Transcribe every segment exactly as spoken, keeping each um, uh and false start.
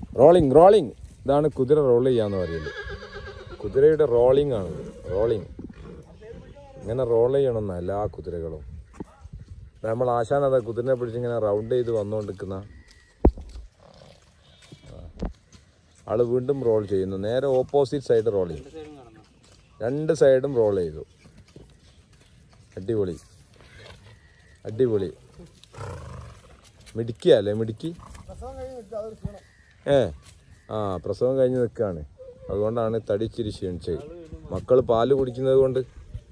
Rolling rolling ഇതാണ് കുതിര role ചെയ്യാന്ന് പറയുന്നത്. കുതിരയുടെ റോളിംഗ് ആണ്. റോളിങ് ഇങ്ങനെ റോൾ ചെയ്യണമെന്ന എല്ലാ കുതിരകളും. നമ്മൾ ആശാൻ അതാ കുതിരനെ പിടിച്ചിങ്ങനെ റൗണ്ട് ചെയ്ത് വന്നുകൊണ്ടിരിക്കുന്ന ആള് വീണ്ടും റോൾ ചെയ്യുന്നു. നേരെ ഓപ്പോസിറ്റ് സൈഡ് റോൾ ചെയ്യും. രണ്ട് സൈഡും റോൾ ചെയ്തു. അടിപൊളി അടിപൊളി. മിടുക്കിയല്ലേ മിടുക്കി. ഏ ആ പ്രസവം കഴിഞ്ഞ് നിൽക്കുകയാണ്. അതുകൊണ്ടാണ് തടിച്ചിരി ക്ഷീണിച്ചത്. മക്കൾ പാല് കുടിക്കുന്നത് കൊണ്ട്.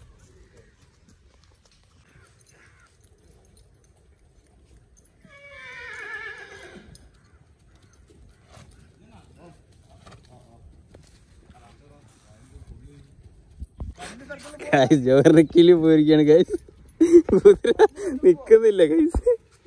ജോറിക്കില് പോയിരിക്കാണ് ഗൈസ്. നിക്കുന്നില്ല ഗൈസ്.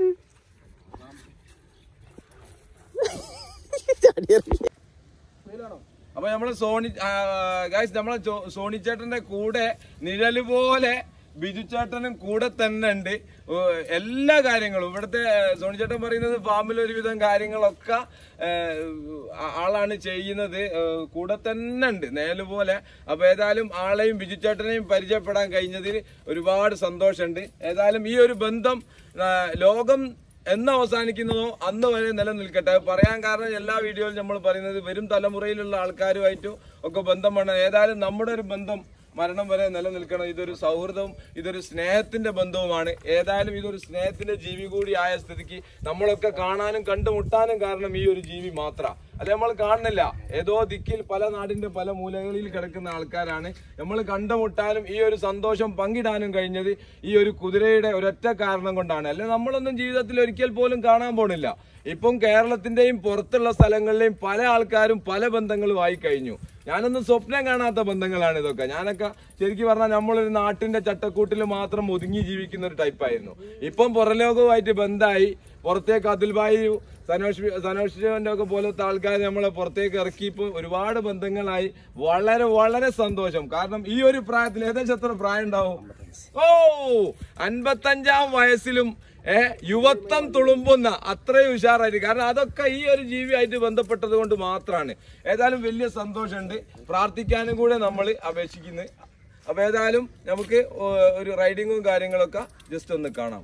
അപ്പൊ നമ്മള് സോണി ഗൈസ് നമ്മളെ സോണി ചേട്ടന്റെ കൂടെ നിഴല് പോലെ ബിജു ചേട്ടനും കൂടെ തന്നെ ഉണ്ട്. എല്ലാ കാര്യങ്ങളും ഇവിടുത്തെ സോണി ചേട്ടൻ പറയുന്നത് ഫാമിൽ ഒരുവിധം കാര്യങ്ങളൊക്കെ ആളാണ് ചെയ്യുന്നത്. കൂടെ തന്നെ ഉണ്ട് നേല് പോലെ. അപ്പൊ ഏതായാലും ആളെയും ബിജു ചേട്ടനെയും പരിചയപ്പെടാൻ കഴിഞ്ഞതിൽ ഒരുപാട് സന്തോഷമുണ്ട്. ഏതായാലും ഈ ഒരു ബന്ധം ലോകം എന്ന് അവസാനിക്കുന്നതോ അന്ന് വരെ നിലനിൽക്കട്ടെ. പറയാൻ കാരണം എല്ലാ വീഡിയോയിലും നമ്മൾ പറയുന്നത് വരും തലമുറയിലുള്ള ആൾക്കാരുമായിട്ടും ഒക്കെ ബന്ധം വേണം. ഏതായാലും നമ്മുടെ ഒരു ബന്ധം മരണം വരെ നിലനിൽക്കണം. ഇതൊരു സൗഹൃദവും ഇതൊരു സ്നേഹത്തിന്റെ ബന്ധവുമാണ്. ഏതായാലും ഇതൊരു സ്നേഹത്തിന്റെ ജീവി കൂടി ആയ സ്ഥിതിക്ക് നമ്മളൊക്കെ കാണാനും കണ്ടുമുട്ടാനും കാരണം ഈ ഒരു ജീവി മാത്രമാണ്. അല്ലെ നമ്മൾ കാണുന്നില്ല. ഏതോ ദിക്കിൽ പല നാടിന്റെ പല മൂലകളിൽ കിടക്കുന്ന ആൾക്കാരാണ്. നമ്മൾ കണ്ടുമുട്ടാനും ഈ ഒരു സന്തോഷം പങ്കിടാനും കഴിഞ്ഞത് ഈ ഒരു കുതിരയുടെ ഒരൊറ്റ കാരണം കൊണ്ടാണ്. അല്ലെ നമ്മളൊന്നും ജീവിതത്തിൽ ഒരിക്കൽ പോലും കാണാൻ പോണില്ല. ഇപ്പം കേരളത്തിന്റെയും പുറത്തുള്ള സ്ഥലങ്ങളിലെയും പല ആൾക്കാരും പല ബന്ധങ്ങളും ആയി കഴിഞ്ഞു. ഞാനൊന്നും സ്വപ്നം കാണാത്ത ബന്ധങ്ങളാണ് ഇതൊക്കെ. ഞാനൊക്കെ ശരിക്കും പറഞ്ഞാൽ നമ്മളൊരു നാട്ടിന്റെ ചട്ടക്കൂട്ടിൽ മാത്രം ഒതുങ്ങി ജീവിക്കുന്ന ഒരു ടൈപ്പായിരുന്നു. ഇപ്പം പുറലോകവുമായിട്ട് ബന്ധമായി. പുറത്തേക്ക് അതുൽഭായി സനോഷ് സനോഷിന്റെ ഒക്കെ പോലത്തെ ആൾക്കാർ നമ്മളെ പുറത്തേക്ക് ഇറക്കി. ഇപ്പൊ ഒരുപാട് ബന്ധങ്ങളായി. വളരെ വളരെ സന്തോഷം. കാരണം ഈ ഒരു പ്രായത്തിൽ ഏകദേശം എത്ര പ്രായം ഉണ്ടാവും? ഓ അൻപത്തഞ്ചാം വയസ്സിലും ഏഹ് യുവത്വം തുളുമ്പുന്ന അത്രയും ഉഷാറായിട്ട്. കാരണം അതൊക്കെ ഈ ഒരു ജീവിയായിട്ട് ബന്ധപ്പെട്ടത് കൊണ്ട് മാത്രമാണ്. ഏതായാലും വലിയ സന്തോഷമുണ്ട്. പ്രാർത്ഥിക്കാനും കൂടെ നമ്മൾ അപേക്ഷിക്കുന്നത്. അപ്പൊ ഏതായാലും നമുക്ക് ഒരു റൈഡിങ്ങും കാര്യങ്ങളൊക്കെ ജസ്റ്റ് ഒന്ന് കാണാം.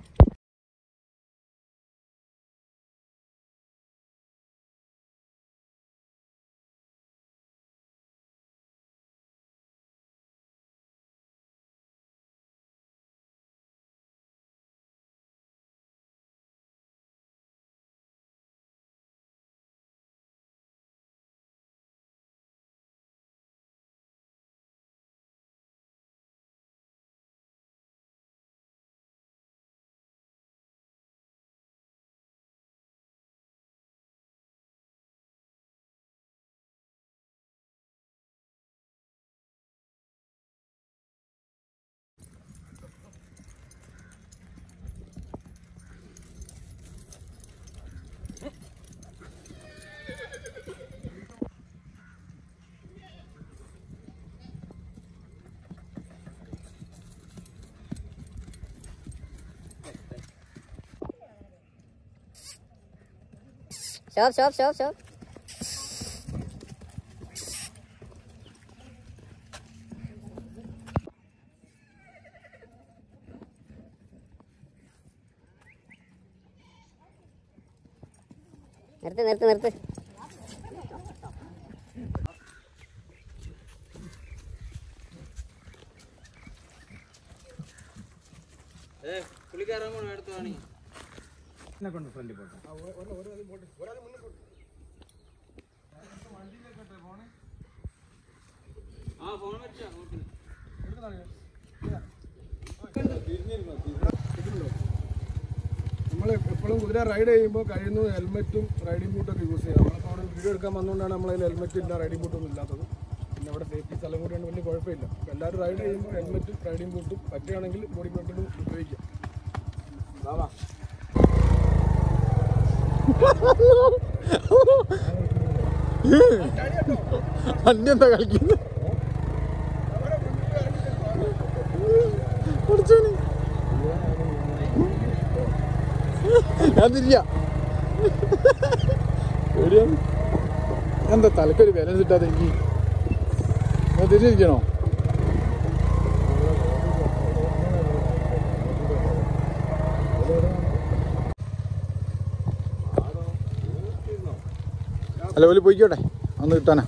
Stop, stop, stop, stop. നിർത്ത് നിർത്ത് നിർത്ത്. പുള്ളിക്കാരൻ എടുത്താണ് കൊണ്ട് ഫ്രണ്ടിൽ പോട്ടെ. നമ്മൾ എപ്പോഴും കുതിര റൈഡ് ചെയ്യുമ്പോൾ കഴിയുന്നു ഹെൽമെറ്റും റൈഡിംഗ് ബൂട്ടൊക്കെ യൂസ് ചെയ്യാം. നമ്മളിപ്പോൾ അവിടെ വീഡിയോ എടുക്കാൻ വന്നുകൊണ്ടാണ് നമ്മളതിൽ ഹെൽമെറ്റ് ഇല്ല റൈഡിംഗ് ബൂട്ടൊന്നും ഇല്ലാത്തത്. പിന്നെ അവിടെ സേഫ്റ്റി സ്ഥലം കൂടിയാണ് വലിയ കുഴപ്പമില്ല. അപ്പോൾ എല്ലാവരും റൈഡ് ചെയ്യുമ്പോൾ ഹെൽമെറ്റും റൈഡിംഗ് ബൂട്ടും പറ്റുകയാണെങ്കിൽ ബോഡി ബെൽറ്റും ഉപയോഗിക്കാം. വണ്ടി എന്താ കളിക്കുന്നത്? ഞാൻ തിരിഞ്ഞ എന്താ തലക്കൊരു വില കിട്ടാതെ എനിക്ക് തിരിച്ചിരിക്കണോ? അല്ല ഓല് പോയിക്കോട്ടെ, ഒന്ന് കിട്ടാനാ.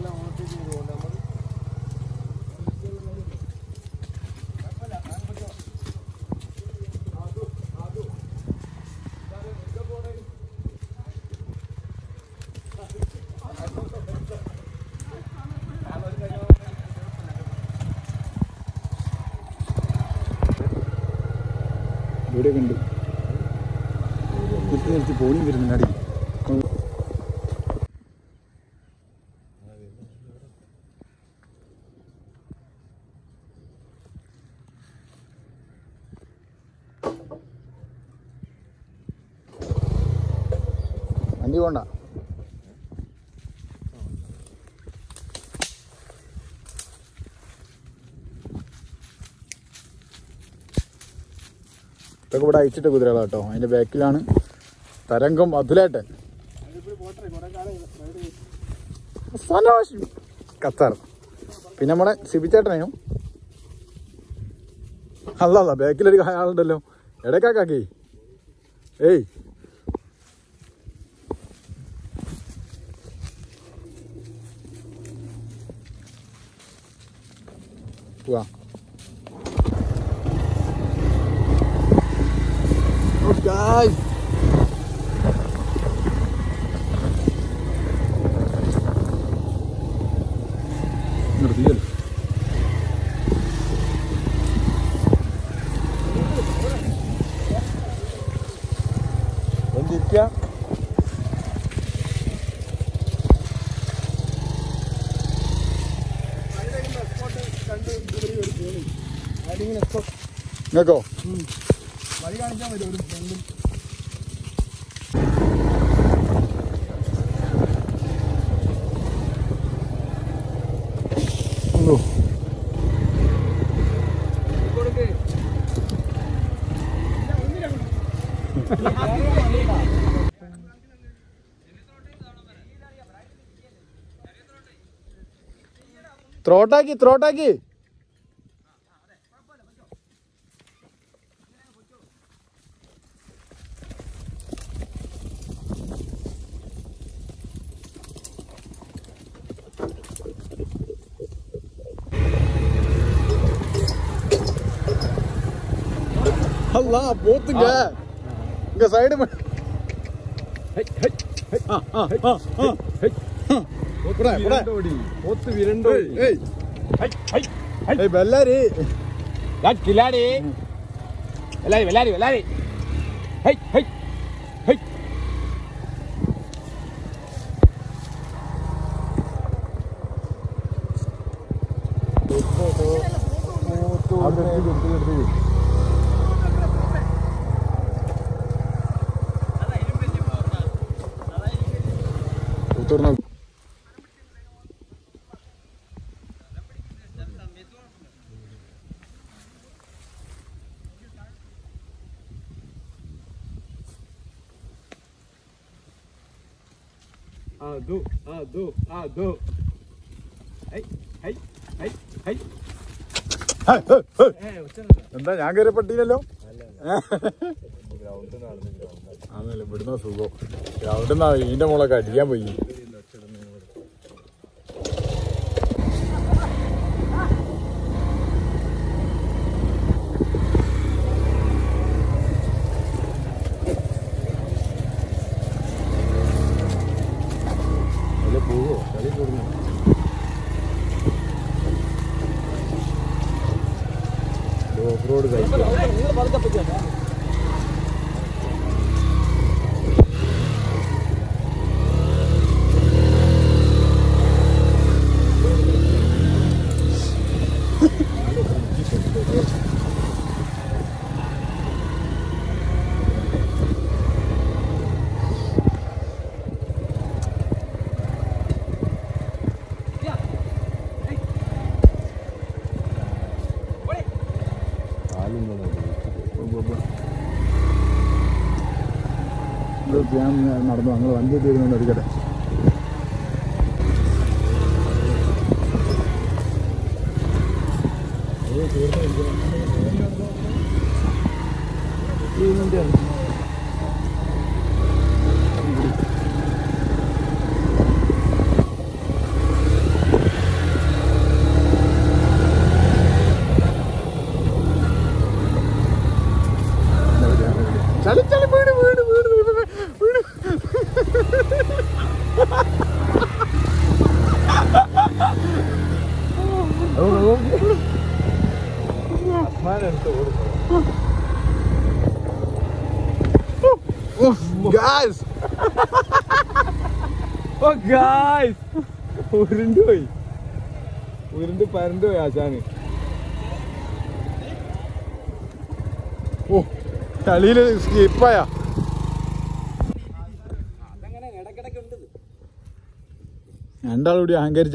ഇവിടെയൊക്കെ ഉണ്ട്. നിർത്തി നിർത്തി പോളിയും വരുന്നുണ്ടാടി. വണ്ടി പോണ്ട. ഇതൊക്കെ ഇവിടെ അയച്ചിട്ട കുതിരകളാണ് കേട്ടോ. അതിൻ്റെ ബാക്കിലാണ് തരംഗം അതുലേട്ടൻ, ഖത്തർ. പിന്നെ നമ്മുടെ സിബിച്ചേട്ടനും അല്ല ബാക്കിലൊരു ആളുണ്ടല്ലോ, ഇടയ്ക്കാക്കി. ഏയ് പോവാ. Guys, നിർത്തിയല്ലോ. എന്തിരിക്ക നിങ്ങൾക്കോ? വഴി കാണിക്കാൻ പറ്റും ഒരു ഫ്രണ്ടും. ത്രോട്ടാക്കി ത്രോട്ടാക്കി அல்லா போத்துங்க இங்க சைடு போத்து விரண்டோ வெள்ளாரி கில்லாடி Bellary Bellary Bellary Ado, ado, ado. Hey, hey, hey, hey. എന്താ ഞാൻ കയറിപ്പെട്ടില്ലല്ലോ. ആന്നല്ലേ ഇവിടുന്ന സുഖം. ഗ്രൗണ്ടിന്നാ ഇതിന്റെ മോളൊക്കെ അടിക്കാൻ പോയി. പോവോ കളി കൂടുന്നു. ഓഫ് റോഡ് കഴിക്കും. ഞാൻ നടന്നു. ഞങ്ങൾ വണ്ടി എത്തി വരുന്നുണ്ട്. എടുക്കട്ടെ. ചളി ചളി വീട് വീട് വീട് വീട് വീട് Guys! Oh guys! ഉരുണ്ട് പോയി ഉരുണ്ട് പരണ്ട് പോയി ആശാന്. ഓ ചളിയില് സ്കിപ്പായ രണ്ടാളൂടി അഹങ്കരിച്ച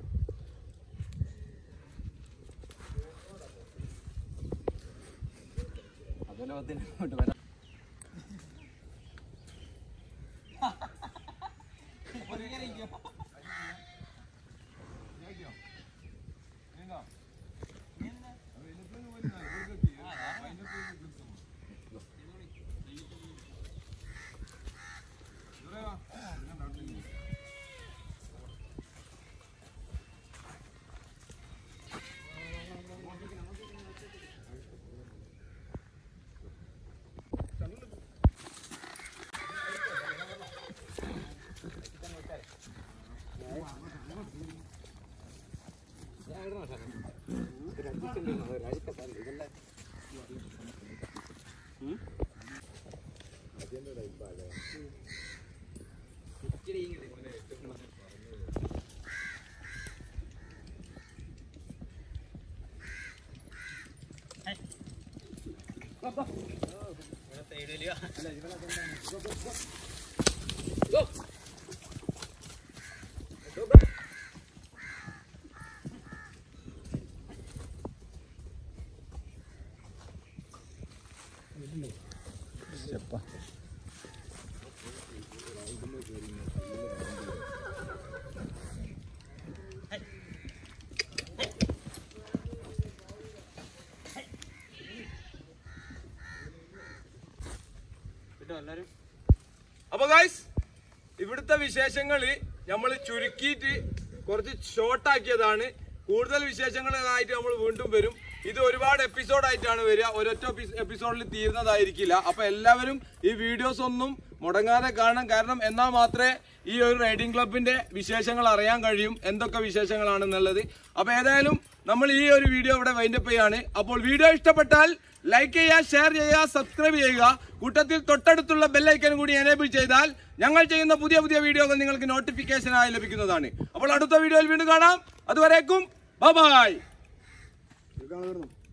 അപ്പൊ ഗൈസ് ഇവിടുത്തെ വിശേഷങ്ങള് നമ്മൾ ചുരുക്കിയിട്ട് കുറച്ച് ഷോർട്ട് ആക്കിയതാണ്. കൂടുതൽ വിശേഷങ്ങളായിട്ട് നമ്മൾ വീണ്ടും വരും. ഇത് ഒരുപാട് എപ്പിസോഡായിട്ടാണ് വരിക, ഒരൊറ്റ എപ്പിസോഡിൽ തീരുന്നതായിരിക്കില്ല. അപ്പൊ എല്ലാവരും ഈ വീഡിയോസ് ഒന്നും മുടങ്ങാതെ കാണാം. കാരണം എന്നാൽ മാത്രമേ ഈ ഒരു റൈഡിംഗ് ക്ലബിന്റെ വിശേഷങ്ങൾ അറിയാൻ കഴിയും, എന്തൊക്കെ വിശേഷങ്ങളാണെന്നുള്ളത്. അപ്പൊ ഏതായാലും നമ്മൾ ഈ ഒരു വീഡിയോ ഇവിടെ വൈൻഡപ്പ് ചെയ്യാണ്. അപ്പോൾ വീഡിയോ ഇഷ്ടപ്പെട്ടാൽ ലൈക്ക് ചെയ്യുക, ഷെയർ ചെയ്യുക, സബ്സ്ക്രൈബ് ചെയ്യുക. കൂട്ടത്തിൽ തൊട്ടടുത്തുള്ള ബെല്ലൈക്കനും കൂടി എനേബിൾ ചെയ്താൽ ഞങ്ങൾ ചെയ്യുന്ന പുതിയ പുതിയ വീഡിയോകൾ നിങ്ങൾക്ക് നോട്ടിഫിക്കേഷനായി ലഭിക്കുന്നതാണ്. അപ്പോൾ അടുത്ത വീഡിയോയിൽ വീണ്ടും കാണാം. അതുവരേക്കും ബൈ ബൈ.